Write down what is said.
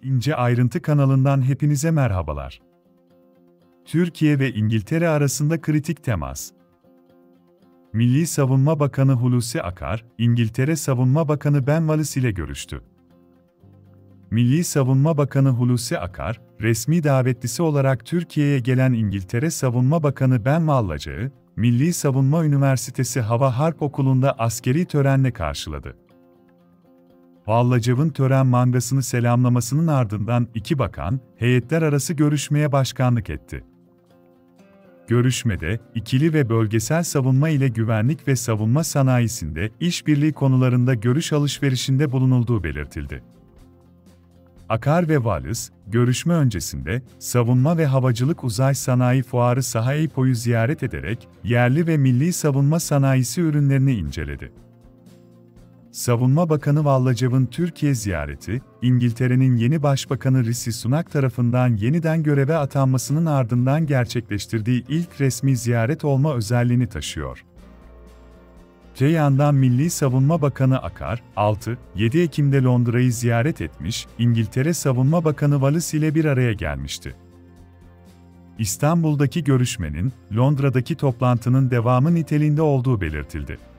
İnce Ayrıntı kanalından hepinize merhabalar. Türkiye ve İngiltere arasında kritik temas. Milli Savunma Bakanı Hulusi Akar, İngiltere Savunma Bakanı Ben Wallace ile görüştü. Milli Savunma Bakanı Hulusi Akar, resmi davetlisi olarak Türkiye'ye gelen İngiltere Savunma Bakanı Ben Wallace'ı, Milli Savunma Üniversitesi Hava Harp Okulu'nda askeri törenle karşıladı. Wallacev'in tören mangasını selamlamasının ardından iki bakan, heyetler arası görüşmeye başkanlık etti. Görüşmede, ikili ve bölgesel savunma ile güvenlik ve savunma sanayisinde işbirliği konularında görüş alışverişinde bulunulduğu belirtildi. Akar ve Wallace, görüşme öncesinde, Savunma ve Havacılık Uzay Sanayi Fuarı Saha Expo'yu ziyaret ederek, yerli ve milli savunma sanayisi ürünlerini inceledi. Savunma Bakanı Wallacev'in Türkiye ziyareti, İngiltere'nin yeni Başbakanı Rishi Sunak tarafından yeniden göreve atanmasının ardından gerçekleştirdiği ilk resmi ziyaret olma özelliğini taşıyor. Öte yandan Milli Savunma Bakanı Akar, 6-7 Ekim'de Londra'yı ziyaret etmiş, İngiltere Savunma Bakanı Wallace ile bir araya gelmişti. İstanbul'daki görüşmenin, Londra'daki toplantının devamı niteliğinde olduğu belirtildi.